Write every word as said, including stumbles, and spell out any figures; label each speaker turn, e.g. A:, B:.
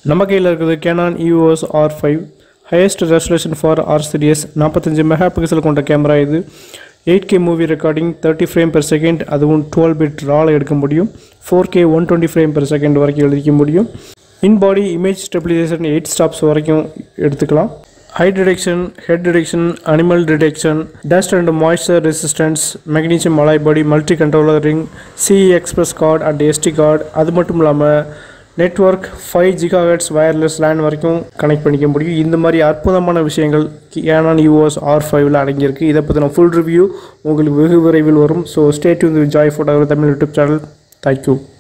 A: நம்ம கையில் இருக்குது Canon E O S R five highest resolution for R series forty-five megapixel கொண்ட camera இது eight K movie recording thirty frame per second அதுவும் twelve bit raw எடுக்க முடியும் four K one twenty frame per second வரைக்கும் எடுக்க முடியும் in body image stabilization eight stops வரைக்கும் எடுத்துக்கலாம் eye detection head detection animal detection dust and moisture resistance magnesium alloy body multi controller ring C E express card and S D card அது மட்டும் இல்லாம network five gigahertz wireless LAN வரைக்கும் connect பண்ணிக்க முடியும் இந்த மாதிரி அற்புதமான விஷயங்கள் Canon E O S R five ல அடங்கி இருக்கு இத பத்தின full review உங்களுக்கு வெகு விரைவில் வரும் so stay tuned with Joy Photography Tamil YouTube channel thank you